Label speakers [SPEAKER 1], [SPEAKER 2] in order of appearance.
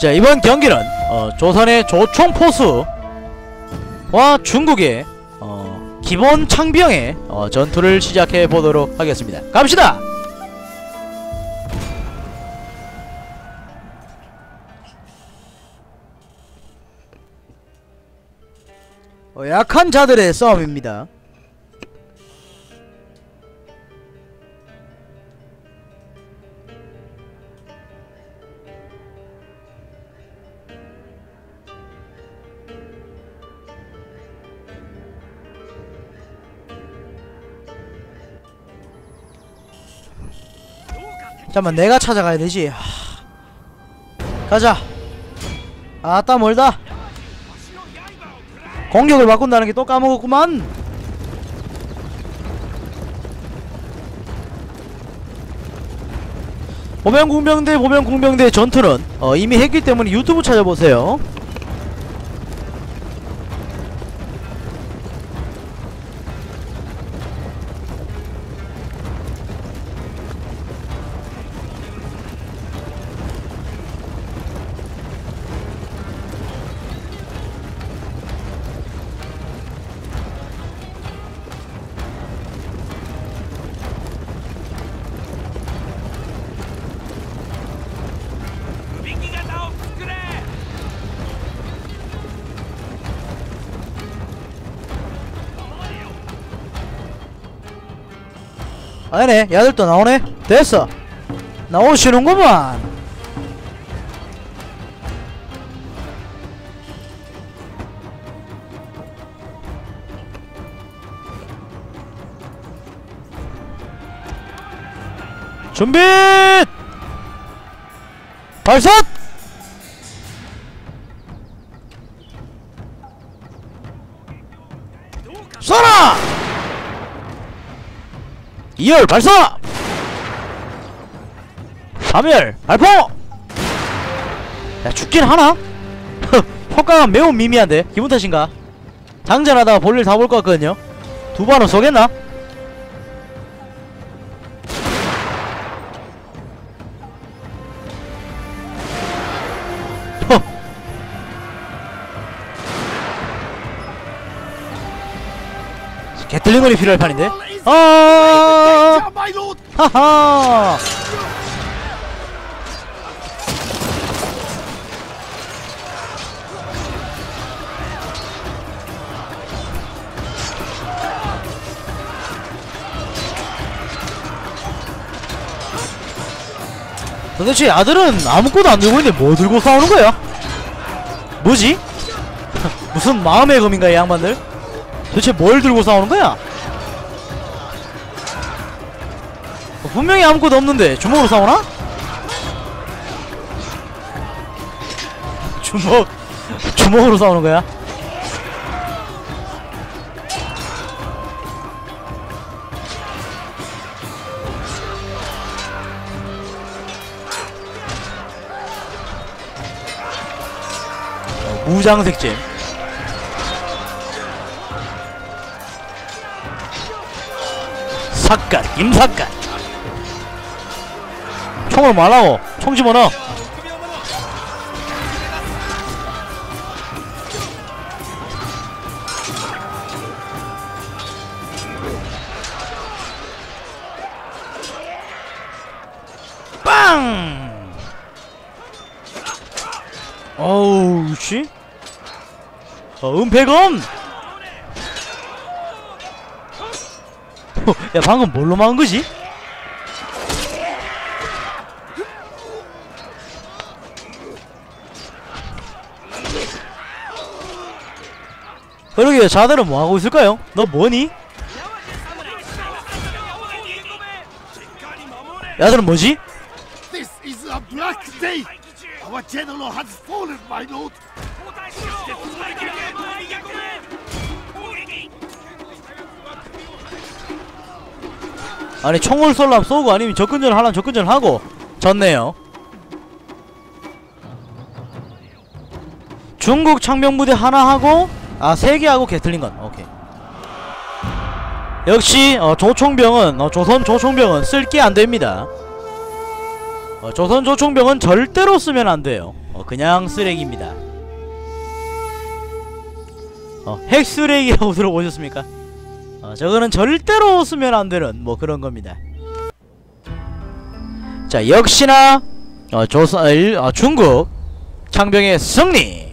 [SPEAKER 1] 자, 이번 경기는 조선의 조총포수와 중국의 기본 창병의 전투를 시작해 보도록 하겠습니다. 갑시다. 약한 자들의 싸움입니다. 잠깐만, 내가 찾아가야 되지. 가자. 아따 멀다. 공격을 바꾼다는 게 또 까먹었구만. 보병공병대 전투는 이미 했기 때문에 유튜브 찾아보세요. 아니네, 야들도 나오네. 됐어, 나오시는구만. 준비! 발사! 쏴라! 2열 발사! 3열 발포! 야, 죽긴 하나? 효과가 매우 미미한데? 기분 탓인가? 장전하다가 볼일 다 볼 것 같거든요? 두 발은 쏘겠나? 개틀링걸이 필요할 판인데? 하하! 도대체 아들은 아무것도 안 들고 있는데 뭐 들고 싸우는 거야? 뭐지? 무슨 마음의 검인가 이 양반들? 도대체 뭘 들고 싸우는 거야? 분명히 아무것도 없는데 주먹으로 싸우나? 주먹으로 싸우는 거야? 무장색잼. 삿갓, 김삿갓. 총을 말라고. 총 집어넣어. 빵! 어우, 씨. 은폐검! 야, 방금 뭘로 막은 거지? 그러게, 자들은 뭐하고 있을까요? 너 뭐니? 야들은 뭐지?
[SPEAKER 2] This is a black day. Our general has fallen, my lord.
[SPEAKER 1] 아니, 총을 쏠람 쏘고 아니면 접근전을 하려면 접근전을 하고 졌네요. 중국 창병부대 하나 하고 3개 하고 개틀린건. 오케이. 역시 조총병은 조선 조총병은 쓸 게 안됩니다. 조선 조총병은 절대로 쓰면 안 돼요. 그냥 쓰레기입니다. 핵 쓰레기라고 들어보셨습니까? 저거는 절대로 쓰면 안 되는 뭐 그런 겁니다. 자, 역시나 중국 창병의 승리.